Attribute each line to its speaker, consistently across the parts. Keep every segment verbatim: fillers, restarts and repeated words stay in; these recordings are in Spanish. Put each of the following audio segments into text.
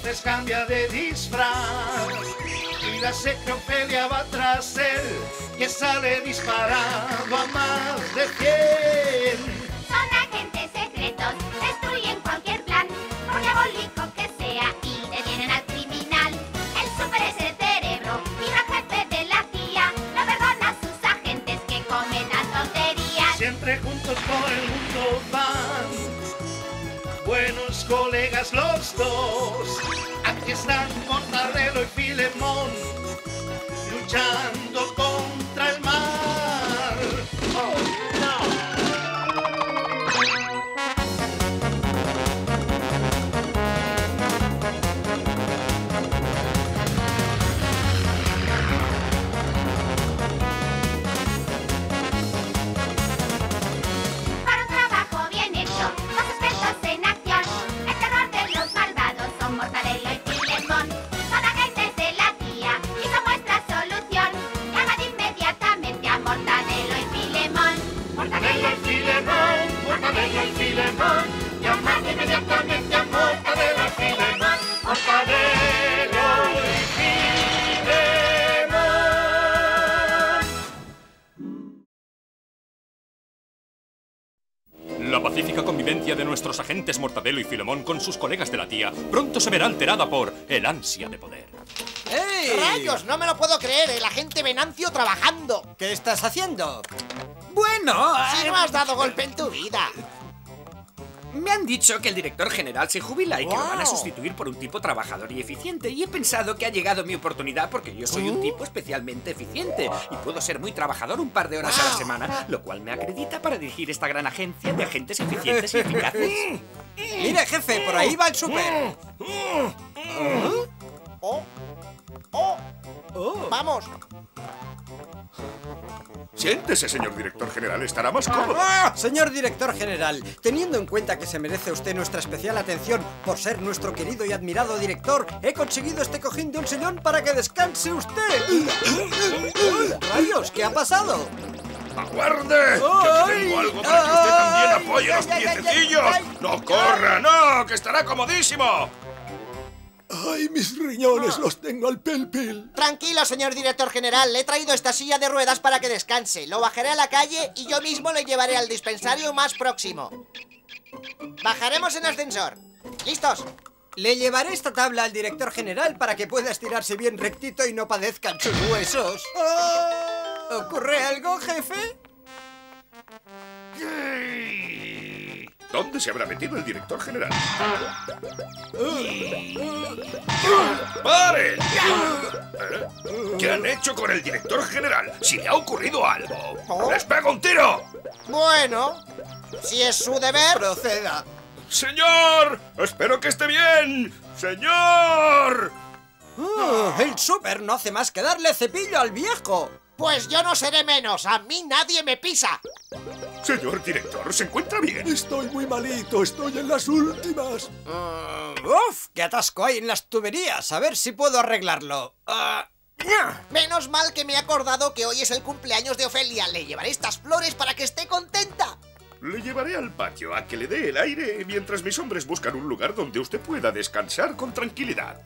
Speaker 1: veces cambia de disfraz y la secta Ofelia va tras él, que sale disparado a más de cien.
Speaker 2: Son agentes secretos, destruyen cualquier plan, por diabólico que sea, y detienen al criminal. El Súper es el cerebro, mira jefe de la C I A, no perdona a sus agentes que cometan tonterías.
Speaker 1: Siempre juntos por el mundo van, buenos colegas los dos. Aquí están Mortadelo y Filemón, luchando contra el mal. Oh, no.
Speaker 2: Para un trabajo bien hecho, los expertos en acción, el terror de los malvados son Mortadelo y Filemón. Son agentes de la C I A y son vuestra solución. Llamad inmediatamente a Mortadelo y Filemón.
Speaker 1: Mortadelo y Filemón, Mortadelo y Filemón, llamad inmediatamente a Mortadelo y Filemón. Mortadelo y Filemón.
Speaker 3: La pacífica convivencia de nuestros agentes Mortadelo y Filemón con sus colegas de la T I A pronto se verá alterada por el ansia de poder.
Speaker 4: ¡Ey!
Speaker 5: ¡Rayos! No me lo puedo creer, el agente Venancio trabajando.
Speaker 4: ¿Qué estás haciendo? Bueno...
Speaker 5: Si no has dado golpe en tu vida.
Speaker 6: Me han dicho que el director general se jubila y que lo van a
Speaker 5: Wow.
Speaker 6: sustituir por un tipo trabajador y eficiente. Y he pensado que ha llegado mi oportunidad porque yo soy un tipo especialmente eficiente y puedo ser muy trabajador un par de horas a la semana, lo cual me acredita para dirigir esta gran agencia de agentes eficientes y eficaces.
Speaker 4: Mire, jefe, por ahí va el súper.
Speaker 5: Oh, oh,
Speaker 4: Oh.
Speaker 5: vamos.
Speaker 7: Siéntese, señor director general, estará más cómodo.
Speaker 4: ¡Ah! Señor director general, teniendo en cuenta que se merece usted nuestra especial atención por ser nuestro querido y admirado director, he conseguido este cojín de un sillón para que descanse usted. ¡Uy, rayos! ¿Qué ha pasado?
Speaker 7: ¡Aguarde! ¡Que
Speaker 4: ¡Ay!
Speaker 7: tengo algo para que usted también
Speaker 4: ¡Ay!
Speaker 7: apoye los
Speaker 4: ¡Ay, ay, ay,
Speaker 7: piececillos!
Speaker 4: ay!
Speaker 7: ¡No corra, no! ¡Que estará comodísimo!
Speaker 8: ¡Ay, mis riñones los tengo al pil pil!
Speaker 5: Tranquilo, señor director general. Le he traído esta silla de ruedas para que descanse. Lo bajaré a la calle y yo mismo le llevaré al dispensario más próximo. Bajaremos en ascensor. ¿Listos?
Speaker 4: Le llevaré esta tabla al director general para que pueda estirarse bien rectito y no padezcan sus huesos. ¿Ocurre algo, jefe?
Speaker 7: ¿Dónde se habrá metido el director general? ¡Paren! ¿Eh? ¿Qué han hecho con el director general? Si le ha ocurrido algo,
Speaker 5: ¿Oh?
Speaker 7: ¡les pego un tiro!
Speaker 5: Bueno, si es su deber.
Speaker 4: Proceda.
Speaker 7: ¡Señor! ¡Espero que esté bien! ¡Señor!
Speaker 4: Ah, el súper no hace más que darle cepillo al viejo.
Speaker 5: Pues yo no seré menos. A mí nadie me pisa.
Speaker 7: Señor director, ¿se encuentra bien?
Speaker 8: Estoy muy malito, estoy en las últimas.
Speaker 4: Uh, ¡Uf! ¡Qué atasco hay en las tuberías! A ver si puedo arreglarlo. Ah, ¡nya!
Speaker 5: Menos mal que me he acordado que hoy es el cumpleaños de Ofelia. Le llevaré estas flores para que esté contenta.
Speaker 7: Le llevaré al patio a que le dé el aire mientras mis hombres buscan un lugar donde usted pueda descansar con tranquilidad.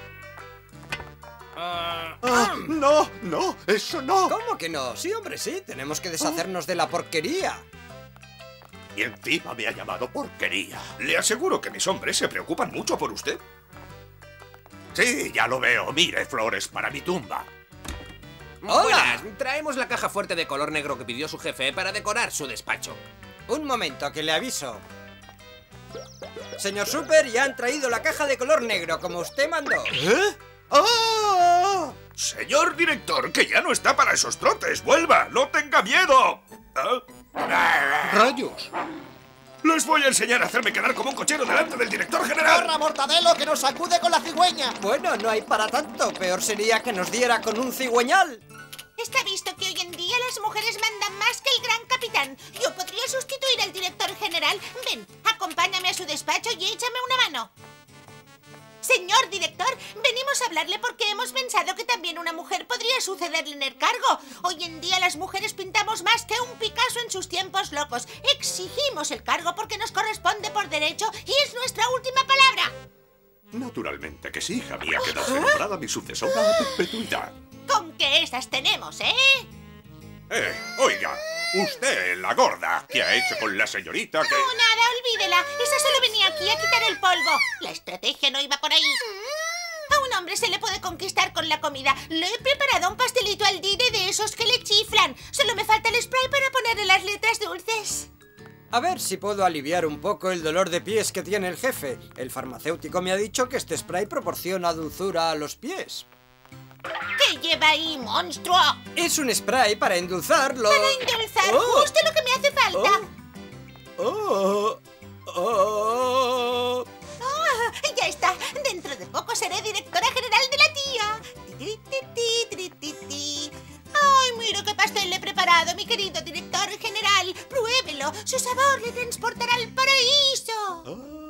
Speaker 8: Ah, no, no, eso no.
Speaker 4: ¿Cómo que no? Sí, hombre, sí. Tenemos que deshacernos de la porquería.
Speaker 7: Y encima me ha llamado porquería. Le aseguro que mis hombres se preocupan mucho por usted. Sí, ya lo veo. Mire, flores para mi tumba.
Speaker 4: ¡Hola!
Speaker 9: Buenas, traemos la caja fuerte de color negro que pidió su jefe para decorar su despacho.
Speaker 4: Un momento, que le aviso. Señor Super, ya han traído la caja de color negro, como usted mandó.
Speaker 8: ¿Eh? ¡Ah!
Speaker 7: Señor director, que ya no está para esos trotes. ¡Vuelva! ¡No tenga miedo! ¿Ah?
Speaker 8: ¡Rayos!
Speaker 7: Les voy a enseñar a hacerme quedar como un cochero delante del director general.
Speaker 5: ¡Corra, Mortadelo, que nos sacude con la cigüeña!
Speaker 4: Bueno, no hay para tanto. Peor sería que nos diera con un cigüeñal.
Speaker 2: Está visto que hoy en día las mujeres mandan más que el gran capitán. Yo podría sustituir al director general. Ven, acompáñame a su despacho y échame una mano. Señor director, venimos a hablarle porque hemos pensado que también una mujer podría sucederle en el cargo. Hoy en día las mujeres pintamos más que un Picasso en sus tiempos locos. Exigimos el cargo porque nos corresponde por derecho y es nuestra última palabra.
Speaker 7: Naturalmente que sí, hija mía, quedarse nombrada mi sucesora a perpetuidad.
Speaker 2: Con que esas tenemos, ¿eh?
Speaker 7: Eh, oiga, usted, la gorda, ¿qué ha hecho con la señorita que...?
Speaker 2: No, nada, olvídela. Esa solo venía aquí a quitar el polvo. La estrategia no iba por ahí. A un hombre se le puede conquistar con la comida. Le he preparado un pastelito al dide de esos que le chiflan. Solo me falta el spray para ponerle las letras dulces.
Speaker 4: A ver si puedo aliviar un poco el dolor de pies que tiene el jefe. El farmacéutico me ha dicho que este spray proporciona dulzura a los pies.
Speaker 2: ¿Qué lleva ahí, monstruo?
Speaker 4: Es un spray para endulzarlo.
Speaker 2: Para endulzar,
Speaker 4: Oh.
Speaker 2: justo lo que me hace falta.
Speaker 4: Oh. Oh.
Speaker 2: Ah, ya está. Dentro de poco seré directora general de la tía. Ti, ti, ti, ti, ti, ti. Ay, mira qué pastel le he preparado, mi querido director general. Pruébelo. Su sabor le transportará al paraíso.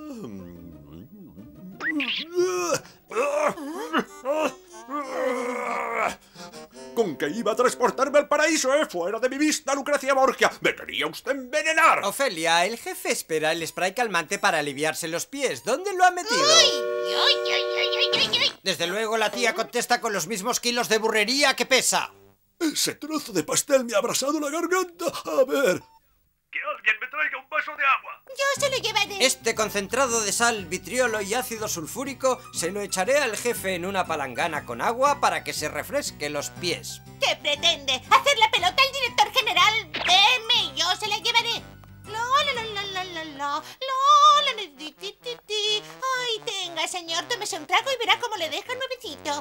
Speaker 7: ¿Con qué iba a transportarme al paraíso, eh? ¡Fuera de mi vista, Lucrecia Borgia! ¡Me quería usted envenenar!
Speaker 4: Ofelia, el jefe espera el spray calmante para aliviarse los pies. ¿Dónde lo ha metido?
Speaker 2: ¡Ay, ay, ay, ay, ay, ay, ay!
Speaker 4: Desde luego la tía contesta con los mismos kilos de burrería que pesa.
Speaker 8: Ese trozo de pastel me ha abrasado la garganta. A ver.
Speaker 7: ¡Que alguien me traiga un vaso de agua!
Speaker 2: Yo se lo llevaré.
Speaker 4: Este concentrado de sal, vitriolo y ácido sulfúrico se lo echaré al jefe en una palangana con agua para que se refresque los pies.
Speaker 2: ¿Qué pretende? ¿Hacer la pelota al director general? Deme, yo se la llevaré. La, la, la, la, la, la, la, la, la, ti, ti, ti, ti. Ay, tenga, señor, tómese un trago y verá cómo le deja nuevecito.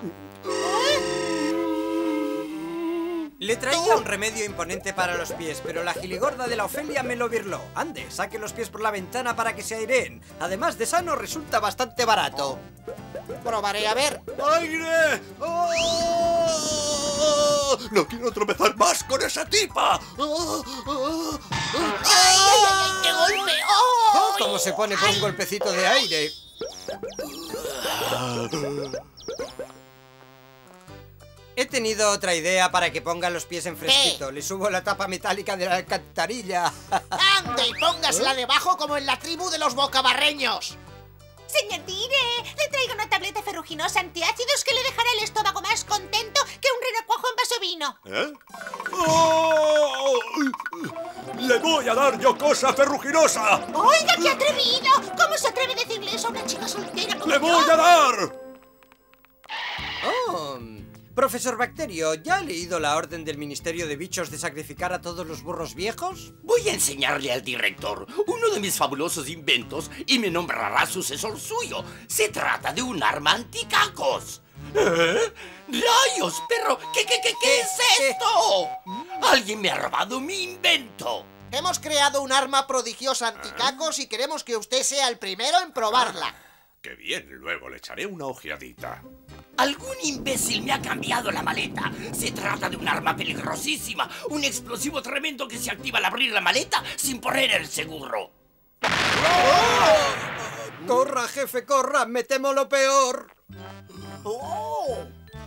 Speaker 4: Le traía un remedio imponente para los pies, pero la giligorda de la Ofelia me lo birló. Ande, saque los pies por la ventana para que se aireen. Además de sano, resulta bastante barato.
Speaker 5: Probaré a ver.
Speaker 8: ¡Aire! ¡Oh! ¡No quiero tropezar más con esa tipa! ¡Oh! ¡Oh!
Speaker 2: ¡Ay, ay, ay, ay, qué golpe!
Speaker 4: Oh, ¿cómo se pone por un golpecito de aire? He tenido otra idea para que ponga los pies en fresquito. Le subo la tapa metálica de la alcantarilla.
Speaker 5: ¡Ande y póngasela debajo como en la tribu de los bocabarreños!
Speaker 2: Señor Dire, le traigo una tableta ferruginosa antiácidos que le dejará el estómago más contento que un renacuajo en vaso vino.
Speaker 8: ¿Eh? ¡Oh! ¡Le voy a dar yo cosa ferruginosa!
Speaker 2: ¡Oiga, qué atrevido! ¿Cómo se atreve a decirle eso a una chica soltera como
Speaker 8: ¡Le
Speaker 2: yo?
Speaker 8: voy a dar!
Speaker 4: Oh, profesor Bacterio, ¿ya ha leído la orden del Ministerio de Bichos de sacrificar a todos los burros viejos?
Speaker 10: Voy a enseñarle al director uno de mis fabulosos inventos y me nombrará sucesor suyo. Se trata de un arma anticacos. ¿Eh? ¡Rayos, perro! ¿Qué, qué, qué, qué es esto? Alguien me ha robado mi invento.
Speaker 5: Hemos creado un arma prodigiosa anticacos y queremos que usted sea el primero en probarla.
Speaker 7: ¡Qué bien! Luego le echaré una ojeadita.
Speaker 10: Algún imbécil me ha cambiado la maleta. Se trata de un arma peligrosísima, un explosivo tremendo que se activa al abrir la maleta sin poner el seguro.
Speaker 4: ¡Corra, jefe, corra! ¡Me temo lo peor!
Speaker 5: ¡Oh!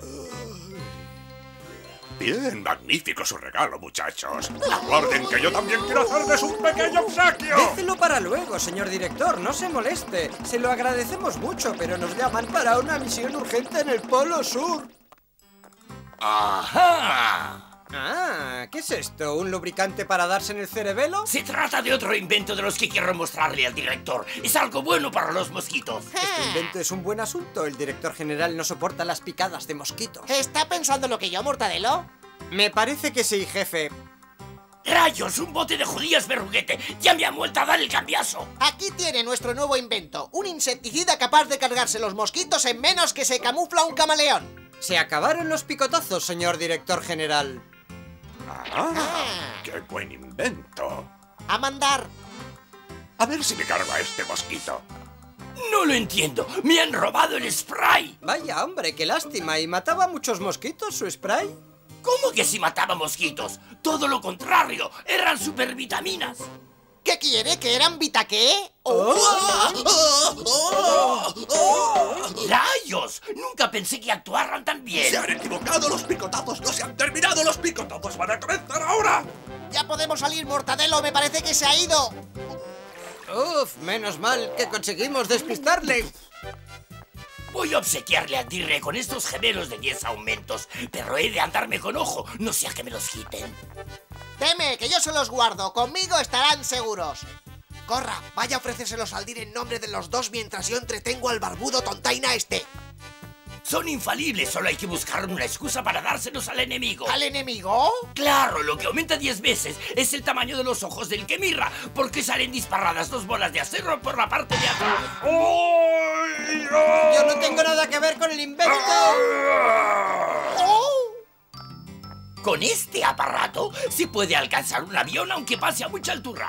Speaker 7: Bien, magnífico su regalo, muchachos. Aguarden que yo también quiero hacerles un pequeño obsequio.
Speaker 4: Déjelo para luego, señor director, no se moleste. Se lo agradecemos mucho, pero nos llaman para una misión urgente en el Polo Sur.
Speaker 10: ¡Ajá!
Speaker 4: Ah, ¿qué es esto? ¿Un lubricante para darse en el cerebelo?
Speaker 10: Se trata de otro invento de los que quiero mostrarle al director. Es algo bueno para los mosquitos.
Speaker 4: Este invento es un buen asunto. El director general no soporta las picadas de mosquitos.
Speaker 5: ¿Está pensando lo que yo, Mortadelo?
Speaker 4: Me parece que sí, jefe.
Speaker 10: ¡Rayos! ¡Un bote de judías verruguete! ¡Ya me han vuelto a dar el cambiazo!
Speaker 5: Aquí tiene nuestro nuevo invento. Un insecticida capaz de cargarse los mosquitos en menos que se camufla un camaleón.
Speaker 4: Se acabaron los picotazos, señor director general.
Speaker 7: ¡Ah! ¡Qué buen invento!
Speaker 5: A mandar.
Speaker 7: A ver si me cargo a este mosquito.
Speaker 10: No lo entiendo. ¡Me han robado el spray!
Speaker 4: Vaya, hombre, qué lástima. ¿Y mataba muchos mosquitos su spray?
Speaker 10: ¿Cómo que si mataba mosquitos? Todo lo contrario. Eran supervitaminas.
Speaker 5: ¿Qué quiere? ¿Que eran vita qué?
Speaker 10: ¡Rayos! Nunca pensé que actuaran tan bien.
Speaker 8: ¡Se han equivocado! ¡Los picotazos no se han terminado! ¡Los picotazos van a comenzar ahora!
Speaker 5: Ya podemos salir, Mortadelo. Me parece que se ha ido.
Speaker 4: Uf, menos mal que conseguimos despistarle.
Speaker 10: Voy a obsequiarle al Dire con estos gemelos de diez aumentos, pero he de andarme con ojo, no sea que me los quiten.
Speaker 5: Teme, que yo se los guardo. Conmigo estarán seguros. Corra, vaya a ofrecérselos al Dire en nombre de los dos mientras yo entretengo al barbudo tontaina este.
Speaker 10: Son infalibles, solo hay que buscar una excusa para dárselos al enemigo.
Speaker 5: ¿Al enemigo?
Speaker 10: Claro, lo que aumenta diez veces es el tamaño de los ojos del que mirra, porque salen disparradas dos bolas de acero por la parte de atrás.
Speaker 4: Yo no tengo nada que ver con el invento.
Speaker 10: Con este aparato se puede alcanzar un avión aunque pase a mucha altura.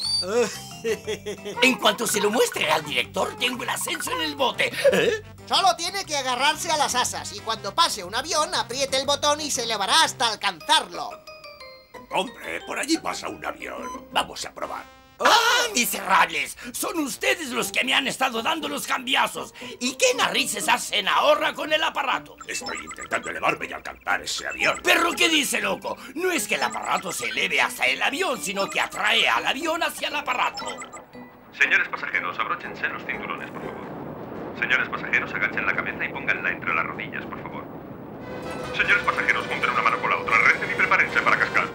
Speaker 10: En cuanto se lo muestre al director, tengo el ascenso en el bote. ¿Eh?
Speaker 5: Solo tiene que agarrarse a las asas y cuando pase un avión, apriete el botón y se elevará hasta alcanzarlo.
Speaker 7: Hombre, por allí pasa un avión. Vamos a probar.
Speaker 10: ¡Ah, miserables! Son ustedes los que me han estado dando los cambiazos. ¿Y qué narices hacen ahora con el aparato?
Speaker 7: Estoy intentando elevarme y alcanzar ese avión.
Speaker 10: ¿Pero qué dice, loco? No es que el aparato se eleve hasta el avión, sino que atrae al avión hacia el aparato.
Speaker 11: Señores pasajeros, abróchense los cinturones, por favor. Señores pasajeros, agachen la cabeza y pónganla entre las rodillas, por favor. Señores pasajeros, junten una mano con la otra, recen y prepárense para cascar.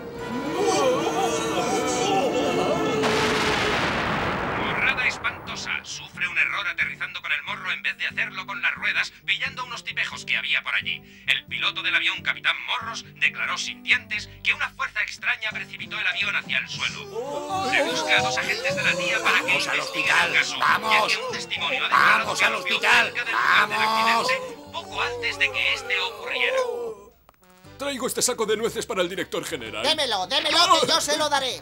Speaker 11: Burrada espantosa. Sufre un error aterrizando con el morro en vez de hacerlo con las ruedas, pillando unos tipejos que había por allí. El piloto del avión, Capitán Morros, declaró sin dientes que una fuerza extraña precipitó el avión hacia el suelo. Se busca a dos agentes de la D I A para que
Speaker 10: ¡Vamos al
Speaker 11: investiguen
Speaker 10: hospital!
Speaker 11: el caso,
Speaker 10: ¡Vamos!
Speaker 11: ya que un testimonio ha declarado
Speaker 10: ¡Vamos
Speaker 11: que
Speaker 10: al
Speaker 11: los vio
Speaker 10: hospital!
Speaker 11: cerca del lugar del
Speaker 10: ¡Vamos!
Speaker 11: accidente poco antes de que este ocurriera.
Speaker 3: Traigo este saco de nueces para el director general.
Speaker 5: Démelo, démelo, que yo se lo daré.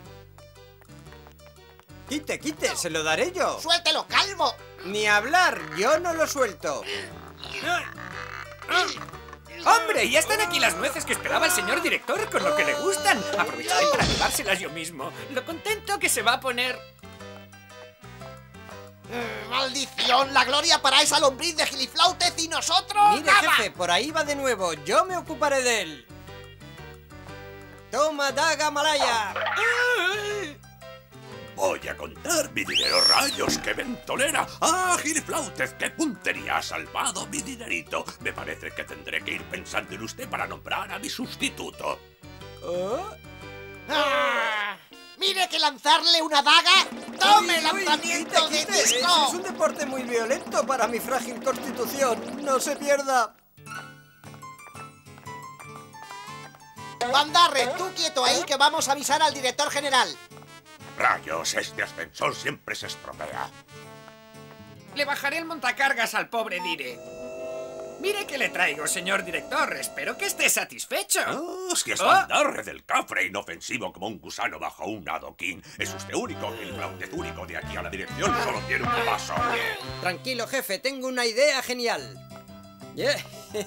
Speaker 4: Quite, quite, se lo daré yo.
Speaker 5: Suéltelo, calvo.
Speaker 4: Ni hablar, yo no lo suelto.
Speaker 6: ¡Hombre! Ya están aquí las nueces que esperaba el señor director, con lo que le gustan. Aprovecharé para llevárselas yo mismo. Lo contento que se va a poner...
Speaker 5: ¡Maldición! La gloria para esa lombriz de Giliflautez y nosotros...
Speaker 4: Mire,
Speaker 5: ¡nada!
Speaker 4: jefe, por ahí va de nuevo. Yo me ocuparé de él. ¡Toma, daga, malaya!
Speaker 7: Voy a contar mi dinero, rayos, qué ventolera. ¡Ah, Giliflautez, qué puntería! Ha salvado mi dinerito. Me parece que tendré que ir pensando en usted para nombrar a mi sustituto.
Speaker 4: ¿Oh?
Speaker 5: Ah, ¡mire que lanzarle una daga! ¡Tome
Speaker 4: Uy, uy,
Speaker 5: lanzamiento
Speaker 4: quite,
Speaker 5: de
Speaker 4: quite. Ese
Speaker 5: disco!
Speaker 4: es un deporte muy violento para mi frágil constitución. No se pierda.
Speaker 5: Bandarre, tú quieto ahí que vamos a avisar al director general.
Speaker 7: Rayos, este ascensor siempre se estropea.
Speaker 6: Le bajaré el montacargas al pobre Dire. Mire que le traigo, señor director. Espero que esté satisfecho.
Speaker 7: ¡Oh, si es
Speaker 6: Oh.
Speaker 7: Bandarre del Cafre, inofensivo como un gusano bajo un adoquín! Es usted único, Giliflautez, único de aquí a la dirección. Solo tiene un paso.
Speaker 4: Tranquilo, jefe, tengo una idea genial. Yeah.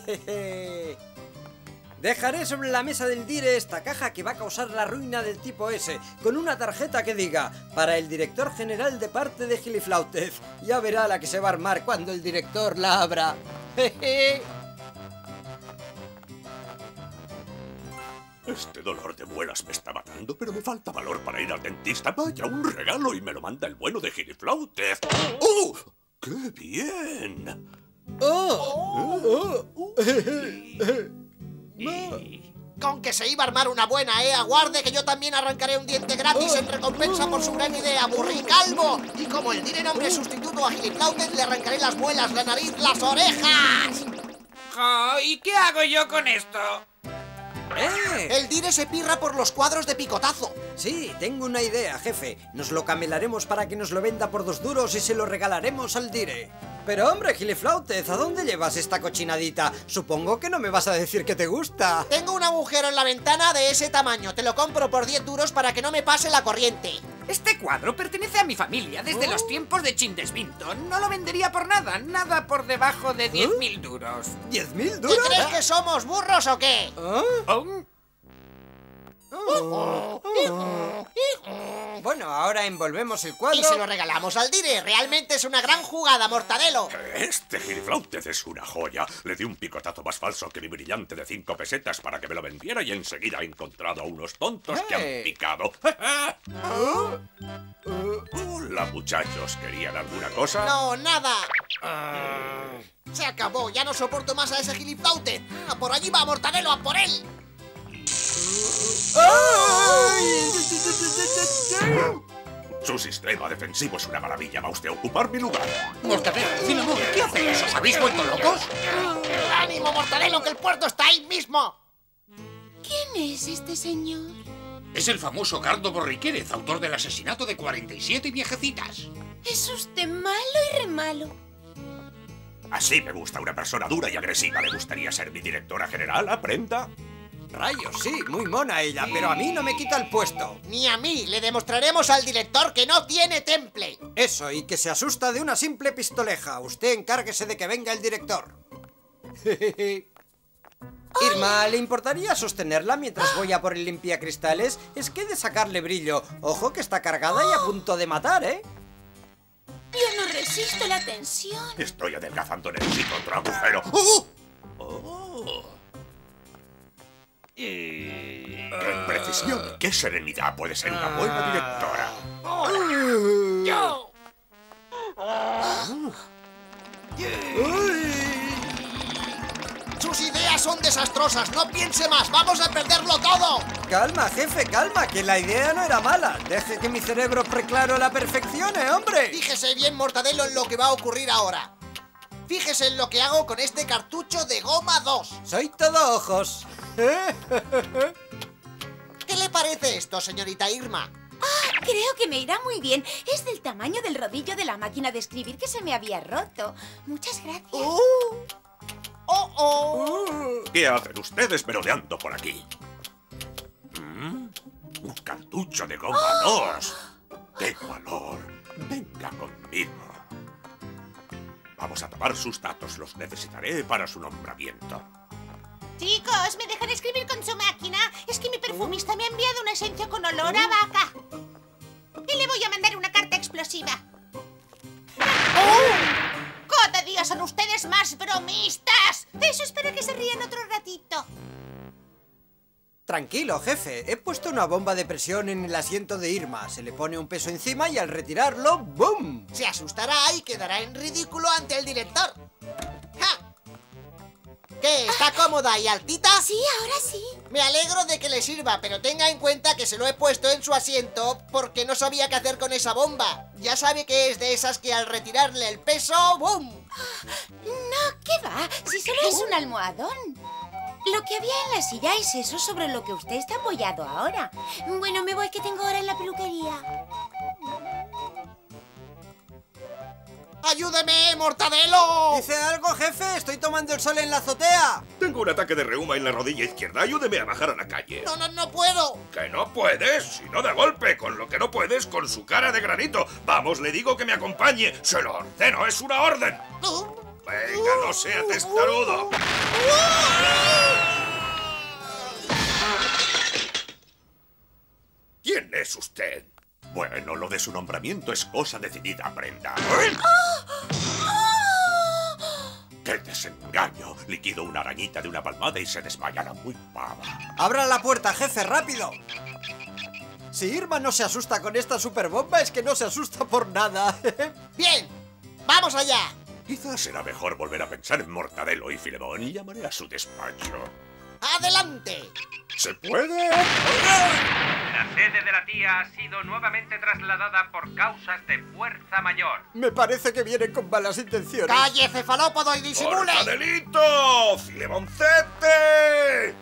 Speaker 4: Dejaré sobre la mesa del Dire esta caja que va a causar la ruina del tipo ese, con una tarjeta que diga, para el director general de parte de Giliflautez. Ya verá la que se va a armar cuando el director la abra.
Speaker 7: Este dolor de muelas me está matando, pero me falta valor para ir al dentista. Vaya, un regalo y me lo manda el bueno de Giliflautez. ¡Oh! ¡Qué bien!
Speaker 4: ¡Oh! ¡Oh!
Speaker 5: Con que se iba a armar una buena, ¿eh? Aguarde que yo también arrancaré un diente gratis en recompensa por su gran idea, burricalvo. Y como el Dire nombre sustituto a Giliflautez, le arrancaré las muelas, la nariz, las orejas.
Speaker 6: Oh, ¿y qué hago yo con esto?
Speaker 4: ¡Eh!
Speaker 5: El Dire se pirra por los cuadros de picotazo.
Speaker 4: Sí, tengo una idea, jefe. Nos lo camelaremos para que nos lo venda por dos duros y se lo regalaremos al Dire. Pero hombre, Giliflautez, ¿a dónde llevas esta cochinadita? Supongo que no me vas a decir que te gusta.
Speaker 5: Tengo un agujero en la ventana de ese tamaño. Te lo compro por diez duros para que no me pase la corriente.
Speaker 6: Este cuadro pertenece a mi familia desde
Speaker 4: ¿Oh?
Speaker 6: los tiempos de Chindesminton. No lo vendería por nada, nada por debajo de diez mil duros.
Speaker 4: ¿Diez mil
Speaker 5: ¿Qué
Speaker 4: duros?
Speaker 5: crees que somos, burros o qué?
Speaker 4: ¿Ah?
Speaker 6: Oh,
Speaker 4: Bueno, ahora envolvemos el cuadro.
Speaker 5: Y se lo regalamos al Dire. Realmente es una gran jugada, Mortadelo.
Speaker 7: Este Giliflautez es una joya. Le di un picotazo más falso que mi brillante de cinco pesetas para que me lo vendiera y enseguida he encontrado a unos tontos que
Speaker 4: ¡Eh!
Speaker 7: han picado. Hola, muchachos. ¿Querían alguna cosa?
Speaker 5: No, nada. Se acabó, ya no soporto más a ese giliflaute. ¡Ah, por allí va Mortadelo, a por él!
Speaker 7: Su sistema defensivo es una maravilla. ¿Va usted a ocupar mi lugar?
Speaker 1: Mortadelo, Filemón, ¿qué hacéis? ¿Os habéis vuelto locos?
Speaker 5: ¡Ánimo, Mortadelo, que el puerto está ahí mismo!
Speaker 2: ¿Quién es este señor?
Speaker 1: Es el famoso Cardo Borriquérez, autor del asesinato de cuarenta y siete viejecitas.
Speaker 2: Es usted malo y re malo.
Speaker 7: Así me gusta una persona dura y agresiva. ¿Le gustaría ser mi directora general? ¿Aprenda?
Speaker 4: Rayos, sí, muy mona ella, pero a mí no me quita el puesto.
Speaker 5: Ni a mí. Le demostraremos al director que no tiene temple.
Speaker 4: Eso, y que se asusta de una simple pistoleja. Usted encárguese de que venga el director. Irma, ¿le importaría sostenerla mientras voy a por el limpiacristales? Es que he de sacarle brillo. Ojo que está cargada y a punto de matar, ¿eh?
Speaker 2: Yo no resisto la tensión.
Speaker 7: Estoy adelgazando, necesito otro agujero. ¡Oh! ¡Oh! ¡Qué precisión! ¡Qué serenidad! Puede ser una buena directora.
Speaker 5: ¡Yo! Sus ideas son desastrosas. No piense más. ¡Vamos a perderlo todo!
Speaker 4: Calma, jefe, calma, que la idea no era mala. Deje que mi cerebro preclaro la perfección, ¿eh, hombre?
Speaker 5: Fíjese bien, Mortadelo, en lo que va a ocurrir ahora. Fíjese en lo que hago con este cartucho de goma dos.
Speaker 4: Soy todo ojos.
Speaker 5: ¿Qué le parece esto, señorita Irma?
Speaker 2: Ah, creo que me irá muy bien. Es del tamaño del rodillo de la máquina de escribir que se me había roto. Muchas gracias.
Speaker 5: Uh. ¡Oh, oh!
Speaker 7: ¿Qué hacen ustedes merodeando por aquí? ¿Mm? Un cartucho de goma dos. ¡Qué valor! Venga conmigo. Vamos a tomar sus datos. Los necesitaré para su nombramiento.
Speaker 2: Chicos, ¿me dejan escribir con su máquina? Es que mi perfumista me ha enviado una esencia con olor a vaca. Y le voy a mandar una carta explosiva. ¡Cada día son ustedes más bromistas! Eso espero que se rían otro ratito.
Speaker 4: Tranquilo, jefe. He puesto una bomba de presión en el asiento de Irma. Se le pone un peso encima y al retirarlo, ¡bum!
Speaker 5: Se asustará y quedará en ridículo ante el director. ¡Ja! ¿Qué? ¿Está cómoda y altita?
Speaker 2: Sí, ahora sí.
Speaker 5: Me alegro de que le sirva, pero tenga en cuenta que se lo he puesto en su asiento porque no sabía qué hacer con esa bomba. Ya sabe que es de esas que al retirarle el peso, ¡bum!
Speaker 2: No, ¿qué va? Si solo es un almohadón. Lo que había en la silla es eso sobre lo que usted está apoyado ahora. Bueno, me voy que tengo hora en la peluquería.
Speaker 5: ¡Ayúdeme, Mortadelo!
Speaker 4: ¿Dice algo, jefe? Estoy tomando el sol en la azotea.
Speaker 7: Tengo un ataque de reuma en la rodilla izquierda. Ayúdeme a bajar a la calle.
Speaker 5: No, no, no puedo.
Speaker 7: ¿Que no puedes? Si no de golpe, con lo que no puedes, con su cara de granito. Vamos, le digo que me acompañe. Se lo ordeno, es una orden.
Speaker 5: Uh,
Speaker 7: Venga, no sea testarudo. ¿Quién es usted? Bueno, lo de su nombramiento es cosa decidida, Brenda. ¿Eh? ¡Qué desengaño! Liquido una arañita de una palmada y se desmaya la muy pava.
Speaker 4: ¡Abra la puerta, jefe, rápido! Si Irma no se asusta con esta superbomba, es que no se asusta por nada.
Speaker 5: Bien, ¡vamos allá!
Speaker 7: Quizás será mejor volver a pensar en Mortadelo y Filemón y llamaré a su despacho.
Speaker 5: ¡Adelante!
Speaker 7: ¿Se puede?
Speaker 11: La sede de la tía ha sido nuevamente trasladada por causas de fuerza mayor.
Speaker 4: Me parece que vienen con malas intenciones.
Speaker 5: ¡Calle, cefalópodo, y disimule!
Speaker 7: ¡Mortadelito! ¡Filemoncete!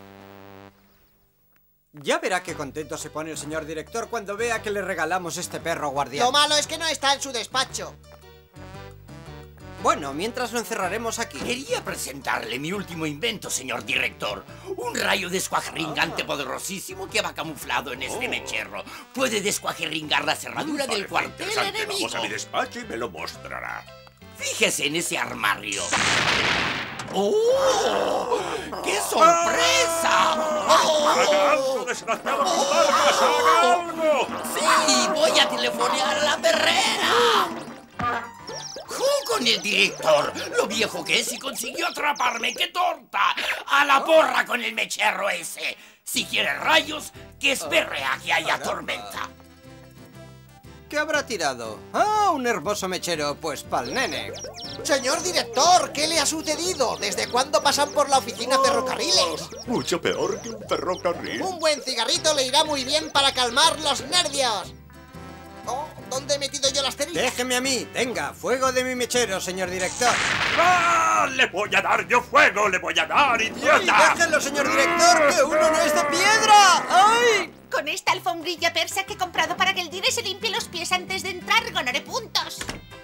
Speaker 4: Ya verá qué contento se pone el señor director cuando vea que le regalamos este perro guardián.
Speaker 5: Lo malo es que no está en su despacho.
Speaker 4: Bueno, mientras lo encerraremos aquí.
Speaker 10: Quería presentarle mi último invento, señor director. Un rayo descuajerringante poderosísimo que va camuflado en este mechero. Puede descuajerringar la cerradura del cuartel enemigo.
Speaker 7: Vamos a mi despacho y me lo mostrará.
Speaker 10: Fíjese en ese armario. ¡Oh! ¡Qué sorpresa!
Speaker 7: ¡Haga algo, desgraciado Plutarcas! ¡Haga algo!
Speaker 10: ¡Sí! ¡Voy a telefonear a la perrera! Con el director, lo viejo que es y consiguió atraparme, ¡qué torta! ¡A la porra con el mecherro ese! Si quiere rayos, que espere a que haya tormenta.
Speaker 4: ¿qué habrá tirado? ¡Ah, un hermoso mechero! Pues pa'l nene.
Speaker 5: Señor director, ¿qué le ha sucedido? ¿Desde cuándo pasan por la oficina ferrocarriles?
Speaker 7: Mucho peor que un ferrocarril.
Speaker 5: Un buen cigarrito le irá muy bien para calmar los nervios. Oh, ¿dónde he metido yo las cerillas?
Speaker 4: Déjeme a mí. Venga, fuego de mi mechero, señor director.
Speaker 7: ¡Ah! ¡Le voy a dar yo fuego! ¡Le voy a dar, idiota!
Speaker 4: ¡Ay, déjenlo, señor director, que uno no es de piedra! ¡Ay!
Speaker 2: Con esta alfombrilla persa que he comprado para que el dire se limpie los pies antes de entrar, ganaré puntos.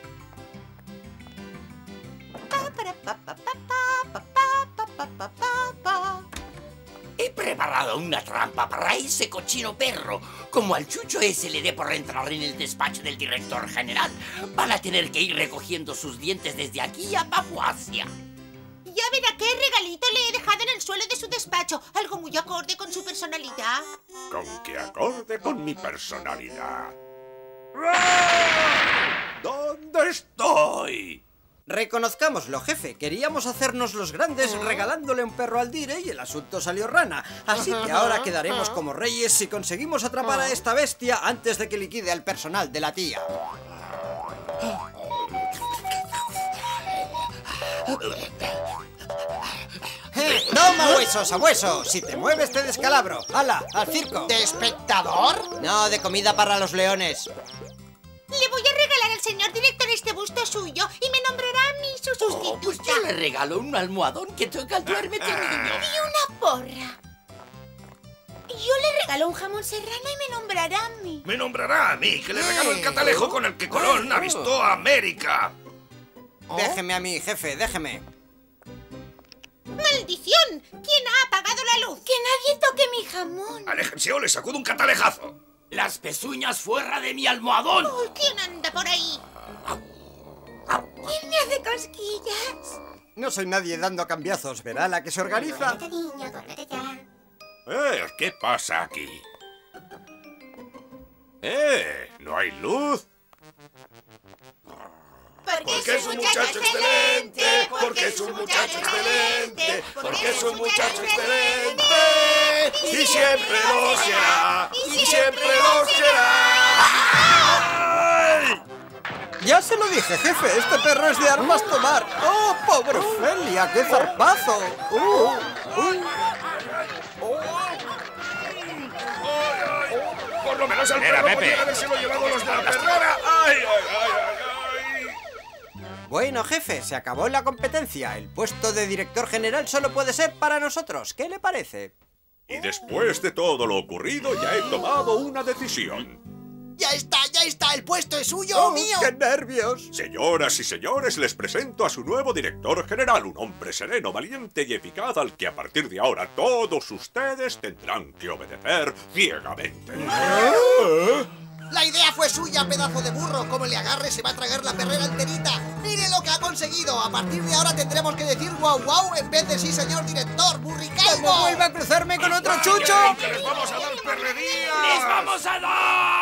Speaker 2: Pa, para, pa, pa, pa, pa, pa, pa, pa, pa, pa.
Speaker 10: He preparado una trampa para ese cochino perro. Como al chucho ese le dé por entrar en el despacho del director general, van a tener que ir recogiendo sus dientes desde aquí a Papuasia.
Speaker 2: Ya verá qué regalito le he dejado en el suelo de su despacho. Algo muy acorde con su personalidad.
Speaker 7: ¿Con qué acorde con mi personalidad? ¡Ah! ¿Dónde estoy?
Speaker 4: Reconozcámoslo, jefe. Queríamos hacernos los grandes regalándole un perro al dire y el asunto salió rana. Así que ahora quedaremos como reyes si conseguimos atrapar a esta bestia antes de que liquide al personal de la tía. ¡Eh! ¡Toma huesos, abueso! Si te mueves te descalabro. ¡Hala, al circo!
Speaker 5: ¿De espectador?
Speaker 4: No, de comida para los leones.
Speaker 2: Le voy a regalar al señor director este busto suyo y me nombrará a mí su sustituta.
Speaker 10: Oh, pues yo le regalo un almohadón que toca al duérmete, niño.
Speaker 2: Y una porra. Yo le regalo un jamón serrano y me nombrará a mí.
Speaker 11: Me nombrará a mí, que le regalo el catalejo con el que Colón avistó a América.
Speaker 4: Déjeme a mí, jefe, déjeme.
Speaker 2: ¡Maldición! ¿Quién ha apagado la luz? ¡Que nadie toque mi jamón!
Speaker 11: Aléjense o le sacudo un catalejazo.
Speaker 10: ¡Las pezuñas fuera de mi almohadón!
Speaker 2: Oh, ¿quién anda por ahí? ¿Quién me hace cosquillas?
Speaker 4: No soy nadie dando cambiazos, verá la que se organiza.
Speaker 7: Eh, ¿qué pasa aquí? Eh, ¿no hay luz?
Speaker 2: Porque es un muchacho excelente, porque es un muchacho excelente, porque es un muchacho excelente,
Speaker 1: Y siempre lo será, y siempre lo será.
Speaker 4: ¡Ay! Ya se lo dije, jefe, este perro es de armas tomar. ¡Oh, pobre Ofelia, qué zarpazo! Uh, uh.
Speaker 11: Por lo menos al
Speaker 3: Era,
Speaker 11: perro
Speaker 3: Pepe.
Speaker 11: podrían habérselo llevado los de la perrera. ¡Ay, ay, ay, ay!
Speaker 4: Bueno, jefe, se acabó la competencia. El puesto de director general solo puede ser para nosotros. ¿Qué le parece?
Speaker 7: Y después de todo lo ocurrido, ya he tomado una decisión.
Speaker 5: ¡Ya está, ya está! ¡El puesto es suyo
Speaker 4: ¡Oh,
Speaker 5: o mío!
Speaker 4: qué nervios!
Speaker 7: Señoras y señores, les presento a su nuevo director general, un hombre sereno, valiente y eficaz al que a partir de ahora todos ustedes tendrán que obedecer ciegamente.
Speaker 5: La idea fue suya, pedazo de burro. Como le agarre, se va a tragar la perrera enterita. ¡Mire lo que ha conseguido! A partir de ahora tendremos que decir guau guau en vez de sí, señor director, burricalvo.
Speaker 4: ¿Cómo vuelva a cruzarme con otro chucho?
Speaker 11: ¡Que les vamos a dar perrería!
Speaker 10: ¡Les vamos a dar!